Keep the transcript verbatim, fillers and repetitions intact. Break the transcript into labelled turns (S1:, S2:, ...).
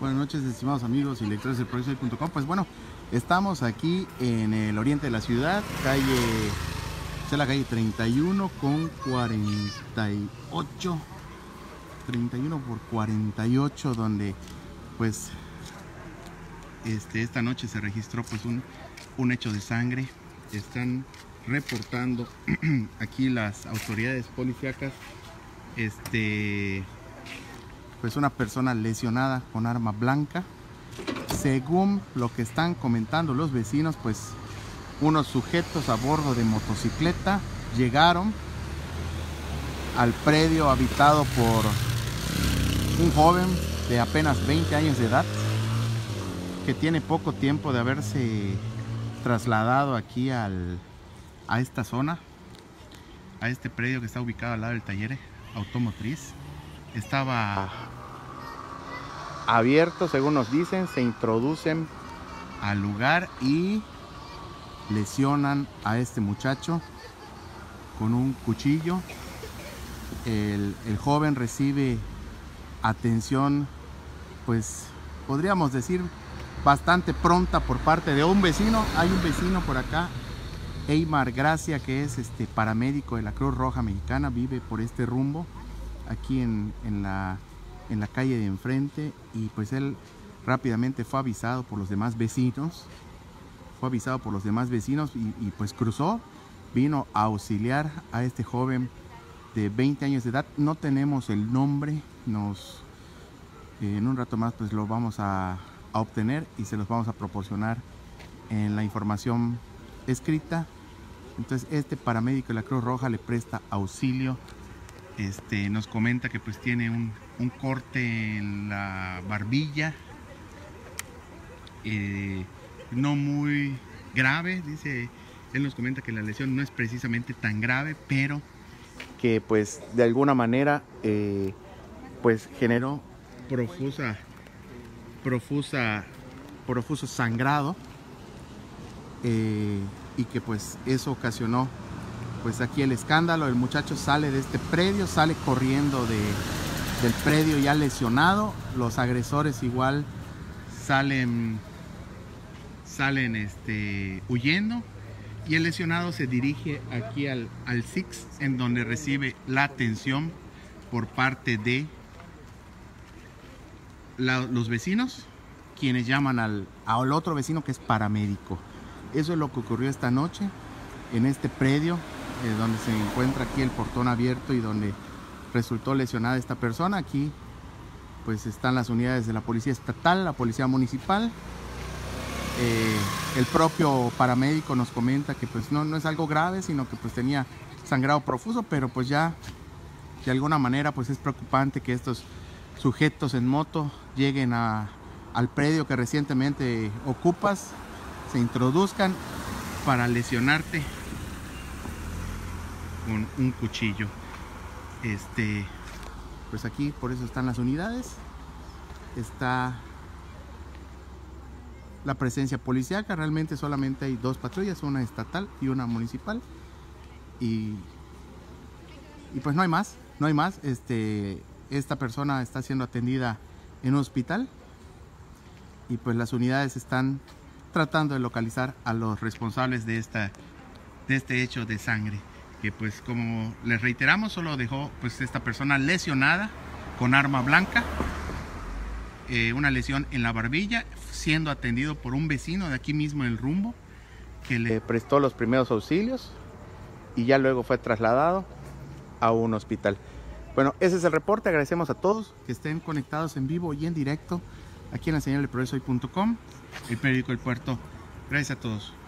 S1: Buenas noches, estimados amigos y lectores del progreso hoy punto com. Pues bueno, estamos aquí en el oriente de la ciudad, calle, es la calle treinta y uno con cuarenta y ocho, treinta y uno por cuarenta y ocho, donde pues este, esta noche se registró pues un, un hecho de sangre. Están reportando aquí las autoridades policíacas este pues una persona lesionada con arma blanca. Según lo que están comentando los vecinos, pues unos sujetos a bordo de motocicleta llegaron al predio habitado por un joven de apenas veinte años de edad, que tiene poco tiempo de haberse trasladado aquí al, a esta zona, a este predio que está ubicado al lado del taller automotriz. Estaba abierto, según nos dicen. Se introducen al lugar y lesionan a este muchacho con un cuchillo. El, el joven recibe atención, pues podríamos decir bastante pronta por parte de un vecino. Hay un vecino por acá, Eymar Gracia, que es este paramédico de la Cruz Roja Mexicana, vive por este rumbo, aquí en, en, la, en la calle de enfrente, y pues él rápidamente fue avisado por los demás vecinos, fue avisado por los demás vecinos y, y pues cruzó, vino a auxiliar a este joven de veinte años de edad. No tenemos el nombre, nos, eh, en un rato más pues lo vamos a, a obtener y se los vamos a proporcionar en la información escrita. Entonces este paramédico de la Cruz Roja le presta auxilio. Este, nos comenta que pues tiene un, un corte en la barbilla, eh, no muy grave. Dice, él nos comenta que la lesión no es precisamente tan grave, pero que pues de alguna manera eh, pues generó profusa, profusa, profuso sangrado, eh, y que pues eso ocasionó pues aquí el escándalo. El muchacho sale de este predio, sale corriendo de, del predio ya lesionado. Los agresores igual salen, salen este, huyendo. Y el lesionado se dirige aquí al, al S I X, en donde recibe la atención por parte de la, los vecinos, quienes llaman al, al otro vecino que es paramédico. Eso es lo que ocurrió esta noche en este predio, Eh, donde se encuentra aquí el portón abierto y donde resultó lesionada esta persona. Aquí pues están las unidades de la policía estatal, la policía municipal. Eh, el propio paramédico nos comenta que pues no, no es algo grave, sino que pues tenía sangrado profuso, pero pues ya de alguna manera pues es preocupante que estos sujetos en moto lleguen a, al predio que recientemente ocupas, se introduzcan para lesionarte con un cuchillo. Este, pues aquí por eso están las unidades, está la presencia policíaca. Realmente solamente hay dos patrullas, una estatal y una municipal, y, y pues no hay más, no hay más. Este, esta persona está siendo atendida en un hospital y pues las unidades están tratando de localizar a los responsables de, esta, de este hecho de sangre, que pues como les reiteramos solo dejó pues esta persona lesionada con arma blanca, eh, una lesión en la barbilla, siendo atendido por un vecino de aquí mismo del rumbo, que le prestó los primeros auxilios y ya luego fue trasladado a un hospital. Bueno, ese es el reporte. Agradecemos a todos que estén conectados en vivo y en directo aquí en la señal de progreso hoy punto com, el periódico del puerto. Gracias a todos.